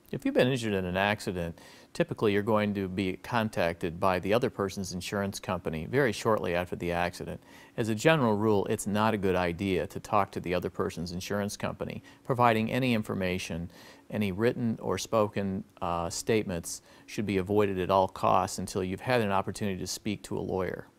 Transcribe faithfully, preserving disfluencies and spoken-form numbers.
If you've been injured in an accident, typically you're going to be contacted by the other person's insurance company very shortly after the accident. As a general rule, it's not a good idea to talk to the other person's insurance company, providing any information. Any written or spoken uh, statements should be avoided at all costs until you've had an opportunity to speak to a lawyer.